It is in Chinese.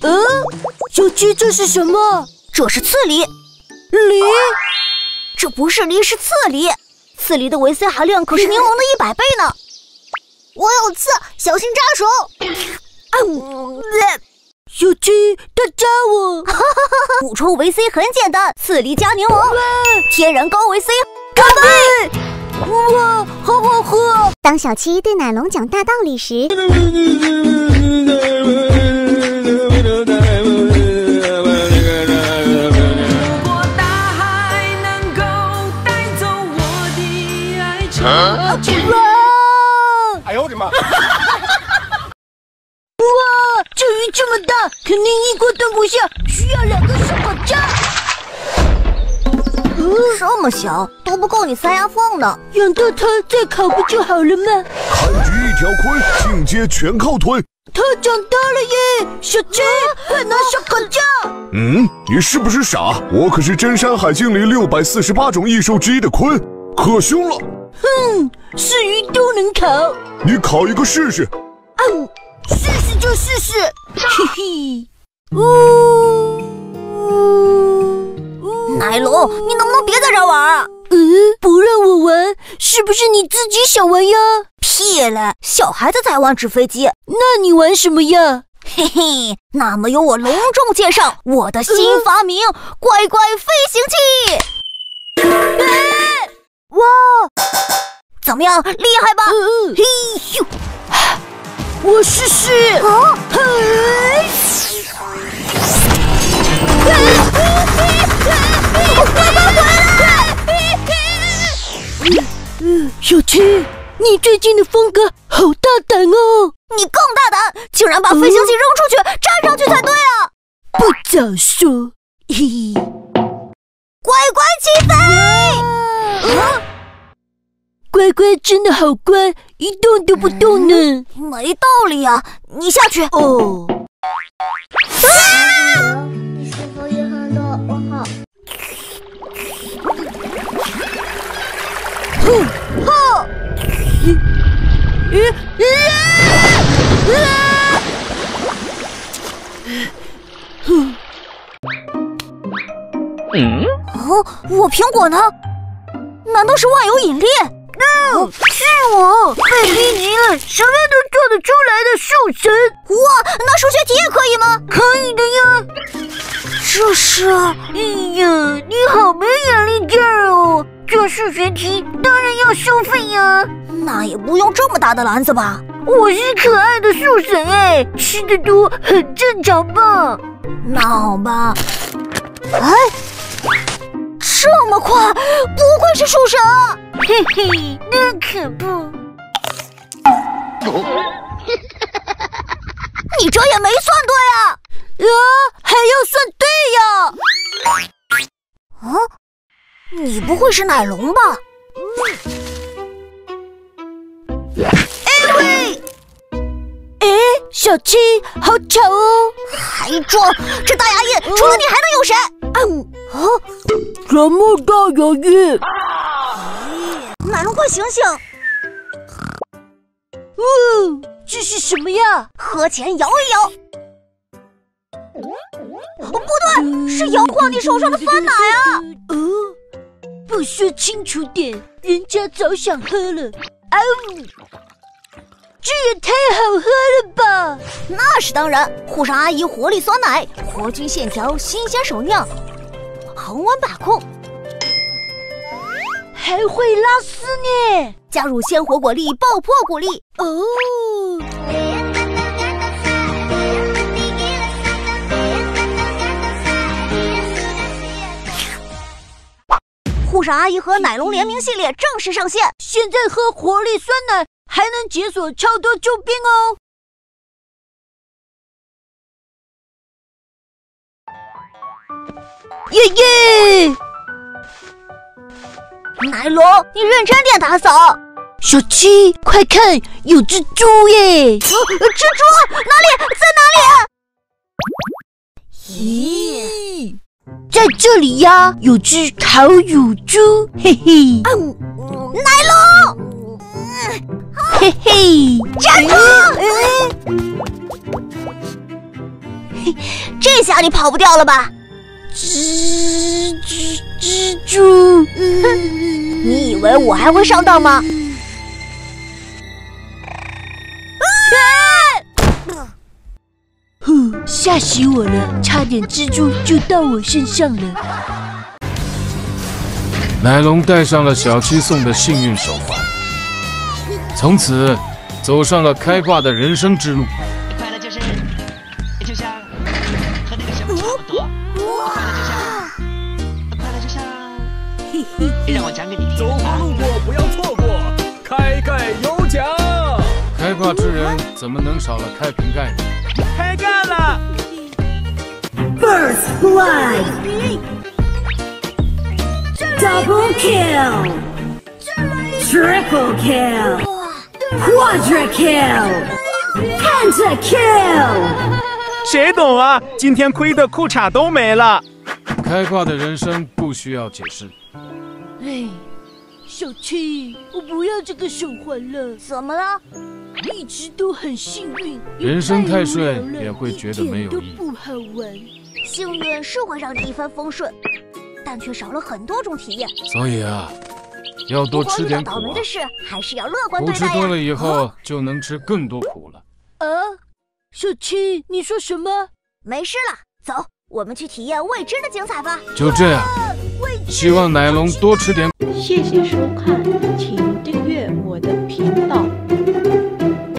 小七，这是什么？ 这是刺梨。 梨？ 这不是梨，是刺梨。刺梨的维 C 含量可是柠檬的100倍呢。我有刺，小心扎手。 小七，他扎我。 补充维 C 很简单，刺梨加柠檬，天然高维 C。干杯！ 哇，好好喝！ 当小七对奶龙讲大道理时， 哎呦我的妈！ 哇，这鱼这么大，肯定一锅炖不下，需要2个烧烤架。 这么小都不够你塞牙缝呢。 养到它再烤不就好了吗？ 看局一条坤，进阶全靠吞。 它长大了耶！小七，快拿烧烤架！ 你是不是傻？我可是真山海经里648种异兽之一的鲲，可凶了。 是鱼都能烤。 你烤一个试试。 试试就试试。嘿嘿。 奶龙，你能不能别在这玩啊？ 不让我玩，是不是你自己想玩呀？ 屁嘞，小孩子才玩纸飞机。 那你玩什么呀？ 嘿嘿，那么由我隆重介绍我的新发明——乖乖飞行器。哇，怎么样，厉害吧？嘿咻， 我试试。 乖乖回来！ 小七，你最近的风格好大胆哦！ 你更大胆，竟然把飞行器扔出去，站上去才对啊！ 不早说。嘿， 乖乖起飞！ 乖乖真的好乖，一动都不动呢。 没道理啊！你下去。 哦。 你是否有很多问号？ 我苹果呢？难道是万有引力？ 是我被逼急了，什么都做得出来的树神。 哇，那数学题也可以吗？ 可以的呀。 这是…… 哎呀，你好没眼力劲儿哦！做数学题当然要收费呀。 那也不用这么大的篮子吧？ 我是可爱的树神哎，吃得多很正常吧？ 那好吧。这么快，不愧是树神啊！ 嘿嘿，那可不。 你这也没算对啊！ 还要算对呀！ 你不会是奶龙吧？ 小七，好巧哦！ 还装？这大牙印除了你还能有谁？ 什么大牙印？ 奶龙，快醒醒！ 这是什么呀？ 喝前摇一摇。不对，是摇晃你手上的酸奶啊！ 不说清楚点，人家早想喝了。这也太好喝了吧！ 那是当然，沪上阿姨活力酸奶，活菌线条，新鲜手酿，恒温把控， 还会拉丝呢。 加入鲜活果粒，爆破谷粒。沪上阿姨和奶龙联名系列正式上线， 现在喝活力酸奶还能解锁超多周边哦！耶耶！ 奶龙，你认真点打扫。 小七，快看，有只猪耶！ 蜘蛛哪里？在哪里？ 咦，在这里呀，有只烤乳猪，嘿嘿。 奶龙， 嘿嘿， 站住！ 这下你跑不掉了吧？ 蜘蛛， 你以为我还会上当吗？ 吓死我了！差点蜘蛛就到我身上了。 奶龙戴上了小七送的幸运手环，从此走上了开挂的人生之路。 快乐就像和那个什么差不多。快乐就像，让我讲给你听。 走过路过不要错过，开盖有奖。 开挂之人怎么能少了开瓶盖呢？ 开盖了 First blood, double kill, triple kill, quadra kill, penta kill。 谁懂啊？今天亏的裤衩都没了。 开挂的人生不需要解释。 哎，小七，我不要这个手环了。 怎么了？ 一直都很幸运， 人生太顺也会觉得没有意义， 一点都不好玩。 幸运是会让你一帆风顺，但却少了很多种体验。 所以啊，要多吃点苦啊。 倒霉的事还是要乐观苦对待呀。 吃多了以后，就能吃更多苦了。 小七，你说什么？ 没事了，走，我们去体验未知的精彩吧。 就这样，希望奶龙多吃点。 谢谢收看，请订阅我的频道。